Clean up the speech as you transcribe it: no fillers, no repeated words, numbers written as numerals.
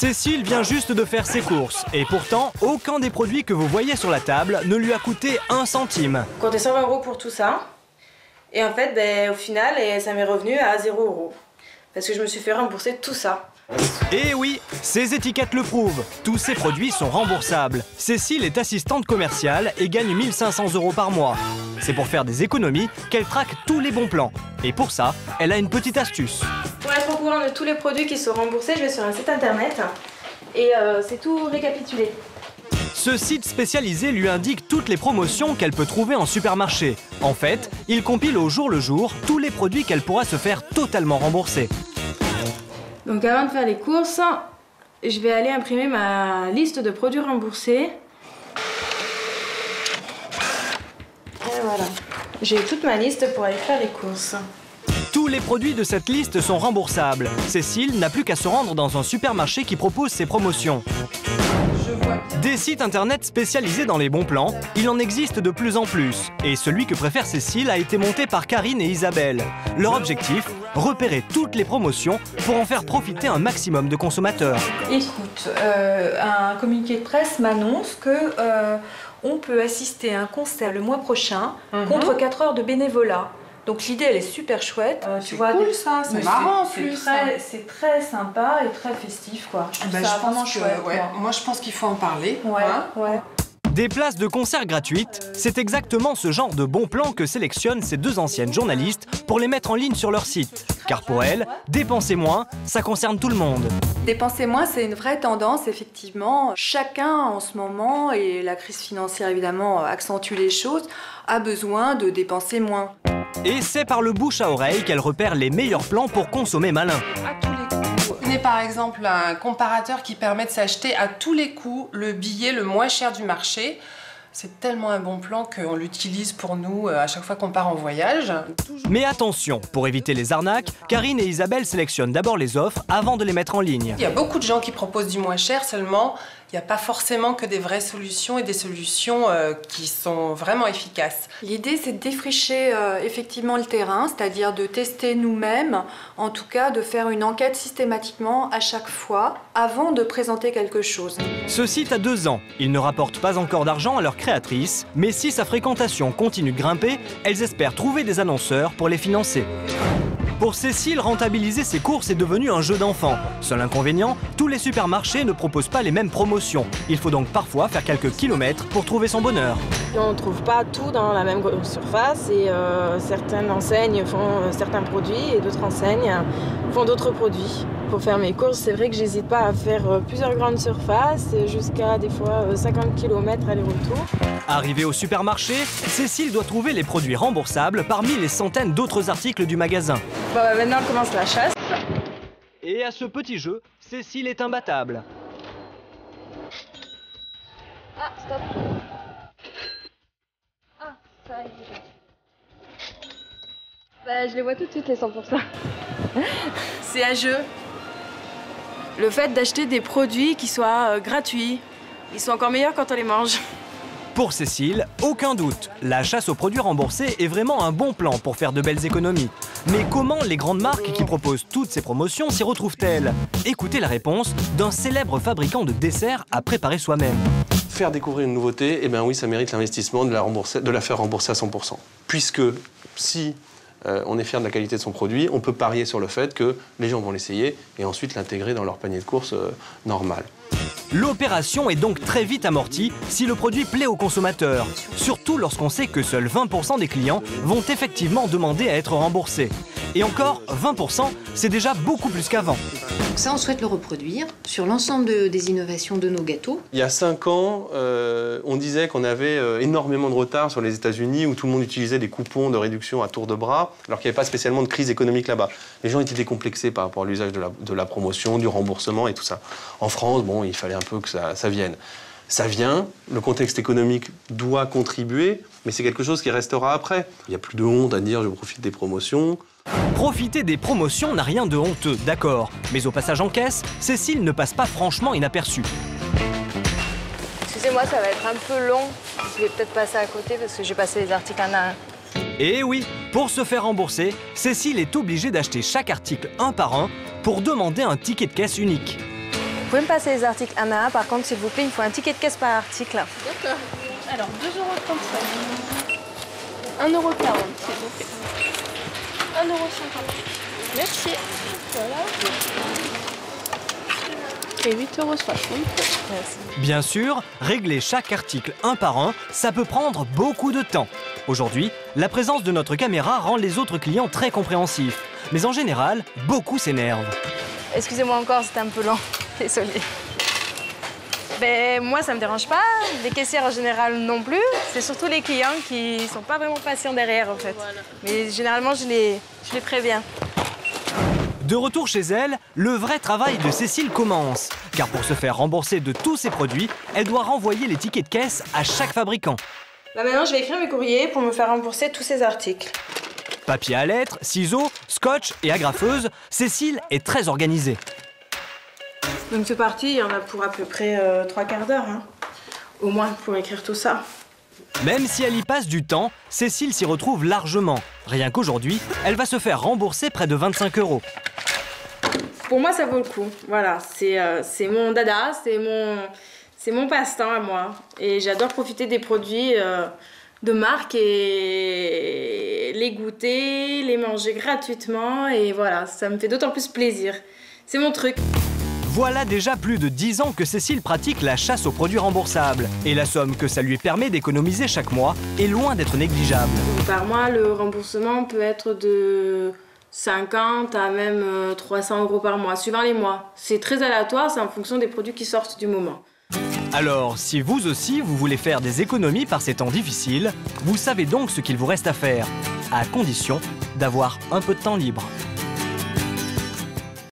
Cécile vient juste de faire ses courses et pourtant, aucun des produits que vous voyez sur la table ne lui a coûté 1 centime. Comptez 120 € pour tout ça. Et en fait, au final, ça m'est revenu à 0 €. Parce que je me suis fait rembourser tout ça. Et oui, ces étiquettes le prouvent. Tous ces produits sont remboursables. Cécile est assistante commerciale et gagne 1 500 € par mois. C'est pour faire des économies qu'elle traque tous les bons plans. Et pour ça, elle a une petite astuce. Pour être au courant de tous les produits qui sont remboursés, je vais sur un site internet et c'est tout récapitulé. Ce site spécialisé lui indique toutes les promotions qu'elle peut trouver en supermarché. En fait, il compile au jour le jour tous les produits qu'elle pourra se faire totalement rembourser. Donc avant de faire les courses, je vais aller imprimer ma liste de produits remboursés. Et voilà, j'ai toute ma liste pour aller faire les courses. Tous les produits de cette liste sont remboursables. Cécile n'a plus qu'à se rendre dans un supermarché qui propose ses promotions. Des sites internet spécialisés dans les bons plans, il en existe de plus en plus. Et celui que préfère Cécile a été monté par Karine et Isabelle. Leur objectif, repérer toutes les promotions pour en faire profiter un maximum de consommateurs. Écoute, un communiqué de presse m'annonce que on peut assister à un concert le mois prochain contre 4 heures de bénévolat. Donc l'idée elle est super chouette. Tu vois, cool ça, c'est marrant en plus. C'est très sympa et très festif quoi. Je trouve ça vraiment chouette. Ouais. Moi je pense qu'il faut en parler. Ouais, ouais. Des places de concert gratuites, c'est exactement ce genre de bons plans que sélectionnent ces deux anciennes journalistes pour les mettre en ligne sur leur site. Car pour elles, dépenser moins, ça concerne tout le monde. Dépenser moins, c'est une vraie tendance, effectivement. Chacun en ce moment, et la crise financière évidemment accentue les choses, a besoin de dépenser moins. Et c'est par le bouche à oreille qu'elle repère les meilleurs plans pour consommer malin. On est par exemple un comparateur qui permet de s'acheter à tous les coups le billet le moins cher du marché. C'est tellement un bon plan qu'on l'utilise pour nous à chaque fois qu'on part en voyage. Mais attention, pour éviter les arnaques, Karine et Isabelle sélectionnent d'abord les offres avant de les mettre en ligne. Il y a beaucoup de gens qui proposent du moins cher, seulement il n'y a pas forcément que des vraies solutions et des solutions qui sont vraiment efficaces. L'idée, c'est de défricher effectivement le terrain, c'est-à-dire de tester nous-mêmes, en tout cas de faire une enquête systématiquement à chaque fois avant de présenter quelque chose. Ce site a 2 ans. Il ne rapporte pas encore d'argent à leurs créatrices, mais si sa fréquentation continue de grimper, elles espèrent trouver des annonceurs pour les financer. Pour Cécile, rentabiliser ses courses est devenu un jeu d'enfant. Seul inconvénient, tous les supermarchés ne proposent pas les mêmes promotions. Il faut donc parfois faire quelques kilomètres pour trouver son bonheur. On ne trouve pas tout dans la même surface et certaines enseignes font certains produits et d'autres enseignes font d'autres produits. Pour faire mes courses, c'est vrai que j'hésite pas à faire plusieurs grandes surfaces, jusqu'à des fois 50 km aller-retour. Arrivée au supermarché, Cécile doit trouver les produits remboursables parmi les centaines d'autres articles du magasin. Bon, maintenant commence la chasse. Et à ce petit jeu, Cécile est imbattable. Ah, stop. Ah, ça arrive. Bah, je les vois tout de suite, les 100%. C'est un jeu. Le fait d'acheter des produits qui soient gratuits, ils sont encore meilleurs quand on les mange. Pour Cécile, aucun doute, la chasse aux produits remboursés est vraiment un bon plan pour faire de belles économies. Mais comment les grandes marques qui proposent toutes ces promotions s'y retrouvent-elles? Écoutez la réponse d'un célèbre fabricant de desserts à préparer soi-même. Faire découvrir une nouveauté, eh bien oui, ça mérite l'investissement de la faire rembourser à 100%. Puisque si on est fier de la qualité de son produit, on peut parier sur le fait que les gens vont l'essayer et ensuite l'intégrer dans leur panier de courses normal. L'opération est donc très vite amortie si le produit plaît aux consommateurs, surtout lorsqu'on sait que seuls 20% des clients vont effectivement demander à être remboursés. Et encore, 20%, c'est déjà beaucoup plus qu'avant. Donc ça, on souhaite le reproduire sur l'ensemble des innovations de nos gâteaux. Il y a 5 ans, on disait qu'on avait énormément de retard sur les États-Unis où tout le monde utilisait des coupons de réduction à tour de bras, alors qu'il n'y avait pas spécialement de crise économique là-bas. Les gens étaient décomplexés par rapport à l'usage de la promotion, du remboursement et tout ça. En France, bon, il fallait un peu que ça vienne. Ça vient, le contexte économique doit contribuer, mais c'est quelque chose qui restera après. Il n'y a plus de honte à dire « je profite des promotions ». Profiter des promotions n'a rien de honteux, d'accord. Mais au passage en caisse, Cécile ne passe pas franchement inaperçue. Excusez-moi, ça va être un peu long. Je vais peut-être passer à côté parce que j'ai passé les articles un à un. Et oui, pour se faire rembourser, Cécile est obligée d'acheter chaque article un par un pour demander un ticket de caisse unique. pouvez me passer les articles un à un, par contre, s'il vous plaît, il faut un ticket de caisse par article. D'accord. Alors, 2,35 €. 1,40 €, s'il vous plaît. 1,50 €. Merci. Voilà. Et 8,60 €. Merci. Bien sûr, régler chaque article un par un, ça peut prendre beaucoup de temps. Aujourd'hui, la présence de notre caméra rend les autres clients très compréhensifs. Mais en général, beaucoup s'énervent. Excusez-moi encore, c'était un peu lent. Désolée. Ben, moi, ça me dérange pas. Les caissières en général non plus. C'est surtout les clients qui sont pas vraiment patients derrière, en fait. Voilà. Mais généralement, je les préviens. De retour chez elle, le vrai travail de Cécile commence. Car pour se faire rembourser de tous ses produits, elle doit renvoyer les tickets de caisse à chaque fabricant. Là, maintenant, je vais écrire mes courriers pour me faire rembourser tous ces articles. Papier à lettres, ciseaux, scotch et agrafeuse, Cécile est très organisée. Donc, c'est parti, il y en a pour à peu près 3/4 d'heure, hein. Au moins, pour écrire tout ça. Même si elle y passe du temps, Cécile s'y retrouve largement. Rien qu'aujourd'hui, elle va se faire rembourser près de 25 €. Pour moi, ça vaut le coup. Voilà, c'est mon dada, c'est mon passe-temps à moi. Et j'adore profiter des produits de marque et les goûter, les manger gratuitement. Et voilà, ça me fait d'autant plus plaisir. C'est mon truc. Voilà déjà plus de 10 ans que Cécile pratique la chasse aux produits remboursables. Et la somme que ça lui permet d'économiser chaque mois est loin d'être négligeable. Par mois, le remboursement peut être de 50 à même 300 € par mois, suivant les mois. C'est très aléatoire, c'est en fonction des produits qui sortent du moment. Alors, si vous aussi, vous voulez faire des économies par ces temps difficiles, vous savez donc ce qu'il vous reste à faire, à condition d'avoir un peu de temps libre.